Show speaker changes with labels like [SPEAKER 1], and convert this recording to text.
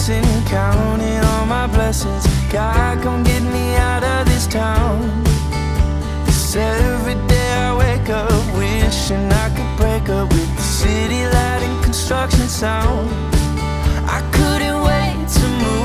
[SPEAKER 1] sitting counting all my blessings. God, come get me out of this town. This every day I wake up wishing I could break up with the city light and construction sound. I couldn't wait to move